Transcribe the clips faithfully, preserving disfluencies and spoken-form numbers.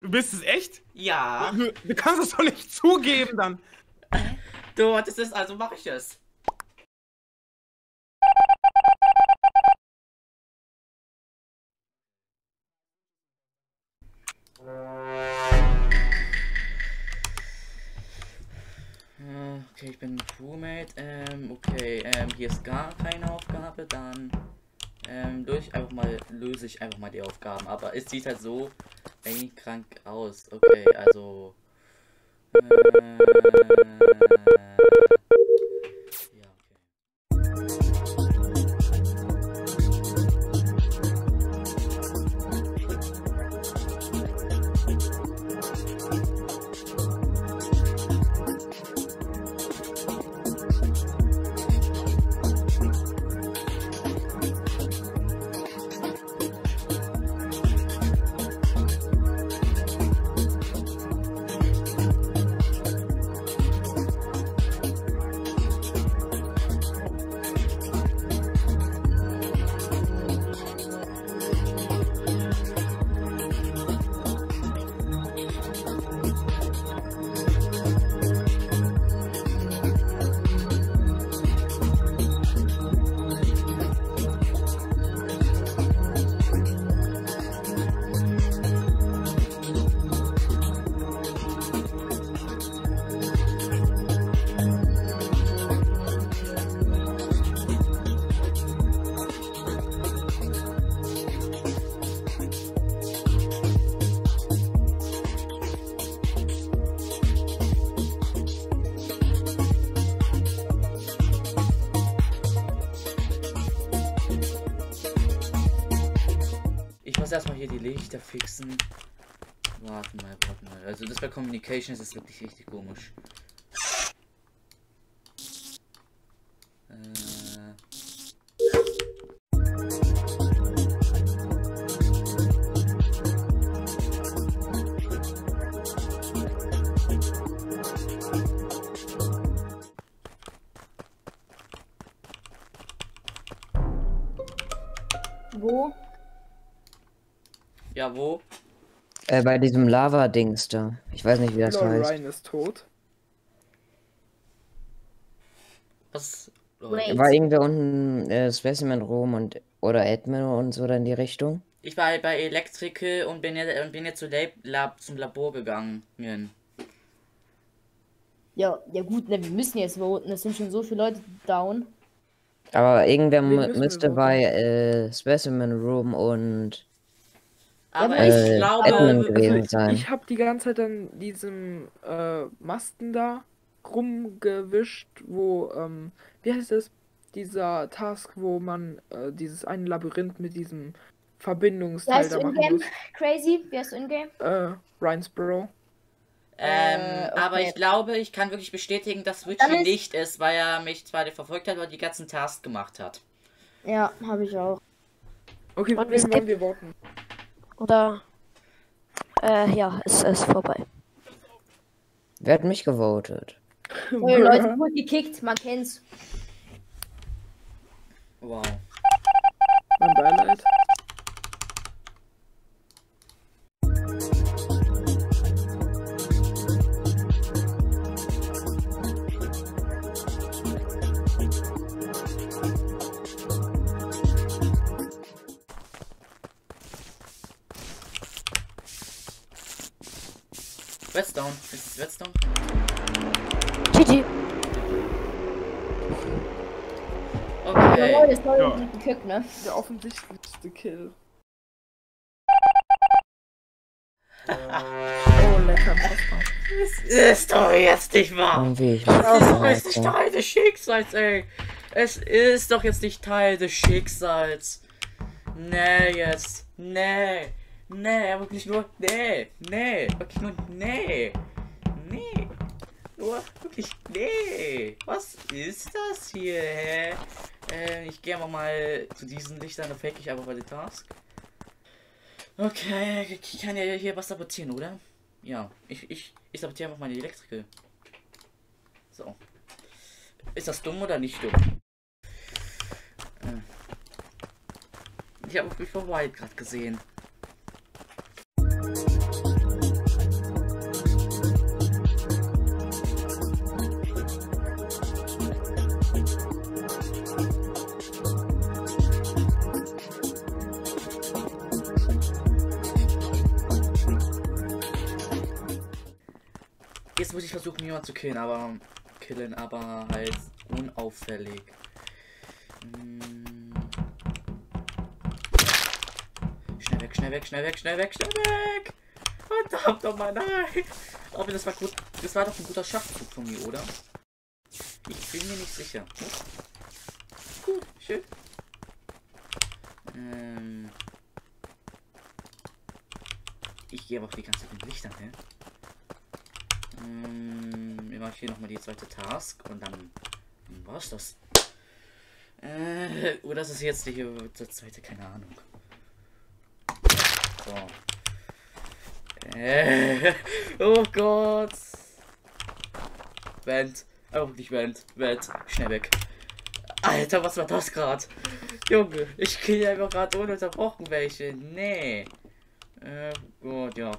Du bist es echt? Ja. Du, du kannst es doch nicht zugeben dann. Du hattest es, also mache ich es. Okay, ich bin ein Crewmate. Ähm, okay, ähm, hier ist gar keine Aufgabe. Dann ähm, löse ich einfach mal, löse ich einfach mal die Aufgaben. Aber es sieht halt so ey, krank aus. Okay, also. Äh, ja, okay. Ich muss erstmal hier die Lichter fixen. Warte mal, warte mal. Also das bei Communications ist wirklich richtig komisch. Äh Wo? Ja, wo? Äh, bei diesem Lava-Dings da. Ich weiß nicht, wie das Lol, heißt. Ryan ist tot. Was? Wait. War irgendwer unten äh, Specimen Room und oder Admin und so da in die Richtung? Ich war bei Electrical und bin jetzt, und bin jetzt zu Lab, Lab, zum Labor gegangen. Ja, ja gut, ne, wir müssen jetzt voten. Es sind schon so viele Leute down. Aber irgendwer Wen mu- müssen wir müsste voten? bei äh, Specimen Room und Aber Ja, ich äh, glaube, Admin gewesen Ich, sein. ich habe die ganze Zeit an diesem äh, Masten da rumgewischt, wo, ähm, wie heißt es? Dieser Task, wo man äh, dieses eine Labyrinth mit diesem Wie Verbindungsteil heißt da du machen in-game? muss. Crazy? Wie heißt du in-game? Äh, Ryans Bro. ähm, Äh, okay. aber ich glaube, ich kann wirklich bestätigen, dass Dann Richie ist- nicht ist, weil er mich zwar verfolgt hat, aber die ganzen Tasks gemacht hat. Ja, habe ich auch. Okay, Und wen wir wollen wir voten? Oder. Äh, ja, es ist vorbei. Wer hat mich gewotet? Oh, Leute, gut gekickt, man kennt's. Wow. Mein Beileid. Redstone. Ist es Redstone? G G. Ja, Okay. Leute, das war Ja. ja. gekickt, ne? Der offensichtlichste Kill. Oh, lecker Pasta. Es ist doch jetzt nicht wahr. Irgendwie, ich Es ist doch weiß jetzt nicht nicht. Teil des Schicksals, ey. Es ist doch jetzt nicht Teil des Schicksals. Nee, jetzt. Nee. Nee, wirklich nur. Nee. Nee. Wirklich nur. Nee. Nee. Nur wirklich. Nee. Was ist das hier, hä? Äh, ich gehe aber mal zu diesen Lichtern, da fake ich einfach mal den Task. Okay, ich kann ja hier was sabotieren, oder? Ja, ich, ich, ich sabotiere einfach meine Elektriker. So. Ist das dumm oder nicht dumm? Äh. Ich habe mich vor Wild gerade gesehen. Jetzt muss ich versuchen, jemanden zu killen, aber killen, aber halt unauffällig. Hm. Schnell weg, schnell weg, schnell weg, schnell weg, schnell weg! Verdammt nochmal, nein! Aber das war gut. Das war doch ein guter Schachzug von mir, oder? Ich bin mir nicht sicher. Gut, schön. Ähm. Ich gehe aber auch die ganze Zeit mit Lichtern, hä? Ähm, wir machen hier nochmal die zweite Task und dann war's das. Äh, oder ist es jetzt die, die zweite, keine Ahnung. So. Äh, oh Gott. Vent. Oh, nicht Vent. Vent. Schnell weg. Alter, was war das gerade? Junge, ich kill einfach gerade ununterbrochen welche. Nee. Äh, gut, ja.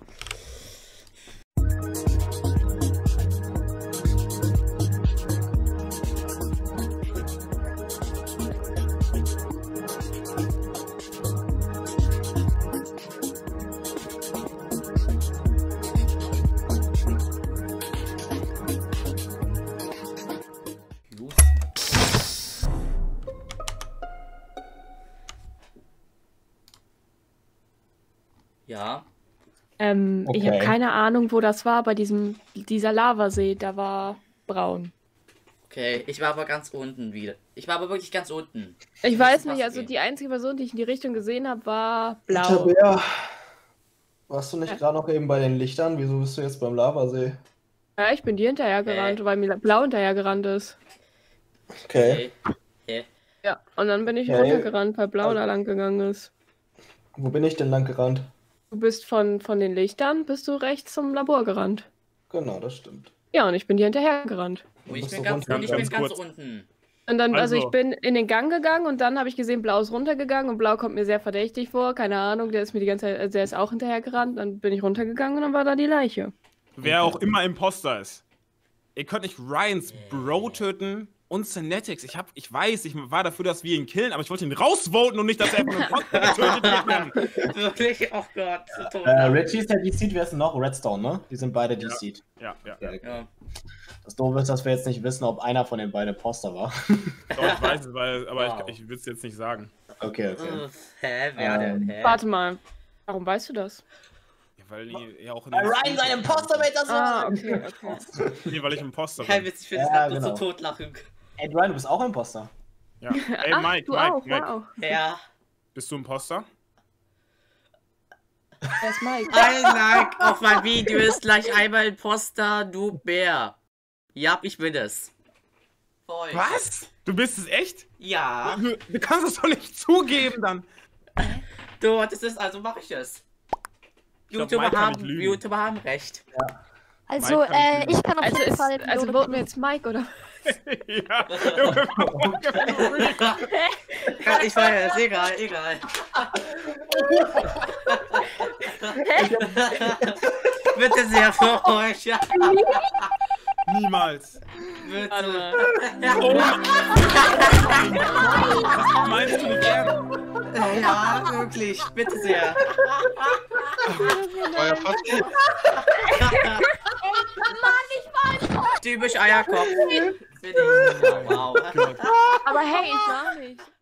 Ja. Ähm, Okay. Ich habe keine Ahnung, wo das war, bei diesem, dieser Lavasee, da war braun. Okay, ich war aber ganz unten wieder. Ich war aber wirklich ganz unten. Ich Muss weiß ins nicht, Wasser also gehen. die einzige Person, die ich in die Richtung gesehen habe, war Alter blau. Bär, warst du nicht Ja. gerade noch eben bei den Lichtern? Wieso bist du jetzt beim Lavasee? Ja, ich bin dir hinterhergerannt, weil mir blau hinterhergerannt ist. Okay. Okay. Ja, und dann bin ich Okay. runtergerannt, weil blau da lang gegangen ist. Wo bin ich denn lang gerannt? Du bist von, von den Lichtern, bist du rechts zum Labor gerannt. Genau, das stimmt. Ja, und ich bin dir hinterhergerannt. Und ich bist bin du ganz, runter- und ich bin ganz ganz kurz. unten. Und dann, also, Also- ich bin in den Gang gegangen und dann habe ich gesehen, blau ist runtergegangen und blau kommt mir sehr verdächtig vor. Keine Ahnung, der ist mir die ganze Zeit, also der ist auch hinterhergerannt. Dann bin ich runtergegangen und dann war da die Leiche. Wer auch immer Imposter ist. Ihr könnt nicht Ryans Bro töten und Synetics. Ich hab, ich weiß, ich war dafür, dass wir ihn killen, aber ich wollte ihn rausvoten und nicht, dass er von einem Imposter getötet wird. Wirklich? Oh Gott. So tot. Äh, Richie ist der D C, wer ist denn noch? Redstone, ne? Die sind beide D C. Ja, ja. Ja. Das Doofe ist, dass wir jetzt nicht wissen, ob einer von den beiden Imposter war. Doch, ich weiß es, weil, aber Wow. ich, ich will es jetzt nicht sagen. Okay, okay. Uff, hä? Wer denn? Hä? Warte mal, warum weißt du das? Ja, weil die ja auch in Weil Ryan sein Imposter mit das Ah, war! okay, okay. Nee, weil ich Imposter Kein bin. Witz, ich finde es Ja, gerade genau. so totlachen. Ey, Ryan, du bist auch Imposter. Ja. Ey, Ach, Mike, du Mike, auch, Mike. wow. Ja. Bist du Imposter? Wer ist Mike? Ein Like auf mein Video ist gleich einmal Imposter, du Bär. Ja, ich bin es. Für euch. Was? Du bist es echt? Ja. Du, du kannst es doch nicht zugeben dann. Du, das ist, also mache ich es. glaub, YouTuber Mike kann haben, nicht lügen. YouTuber haben recht. Also, Mike kann ich äh, lügen. ich kann auf Also, jeden ist, Fall. also voten wir jetzt Mike, oder? Ja. Junge, Ja, ich weiß, egal, egal. Bitte sehr für euch. Ja. niemals. Bitte. Warte mal. Was meinst du nicht ernst? Ja, wirklich. Bitte sehr. Euer Vater. Typisch Eierkopf. Finde ich. Wow. Aber hey, ich war nicht.